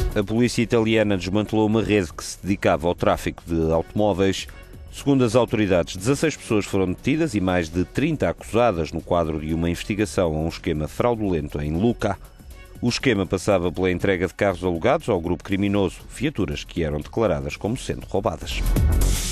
A polícia italiana desmantelou uma rede que se dedicava ao tráfico de automóveis. Segundo as autoridades, 16 pessoas foram detidas e mais de 30 acusadas no quadro de uma investigação a um esquema fraudulento em Lucca. O esquema passava pela entrega de carros alugados ao grupo criminoso, viaturas que eram declaradas como sendo roubadas.